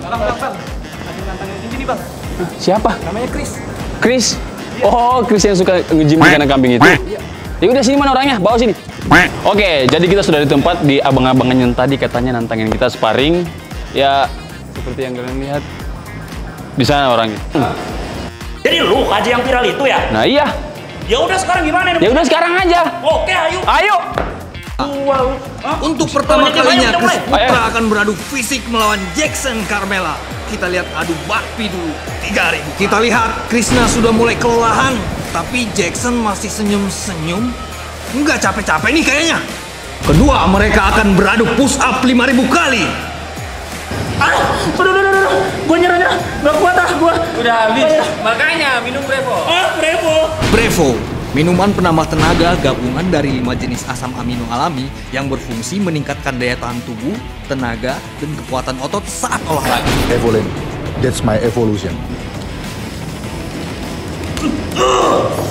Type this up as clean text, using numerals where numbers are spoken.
Bang. Ada nantangin di sini, Bang. Siapa? Namanya Chris. Chris? Oh, Chris yang suka nge-gym di kandang kambing itu. Ya udah, sini mana orangnya? Bawa sini. Oke, jadi kita sudah di tempat di abang-abangan yang tadi katanya nantangin kita sparring. Ya, seperti yang kalian lihat. Di sana orangnya. Jadi lu aja yang viral itu ya? Nah, iya. Ya udah sekarang gimana nih? Ya udah sekarang aja. Oke, ayo. Ayo. Untuk pertama kalinya Chris Ayo. Putra akan beradu fisik melawan Jackson Carmela. Kita lihat adu bakpi dulu. 3.000. Kita lihat Krishna sudah mulai kelelahan, tapi Jackson masih senyum-senyum. Nggak capek-capek nih kayaknya. Kedua, mereka akan beradu push up 5.000 kali. Aduh, udah. Gua nyerah. Nggak kuat gua. Udah habis. Makanya minum Brevo. Brevo. Brevo, minuman penambah tenaga gabungan dari 5 jenis asam amino alami yang berfungsi meningkatkan daya tahan tubuh, tenaga, dan kekuatan otot saat olahraga. Evolin. That's my evolution.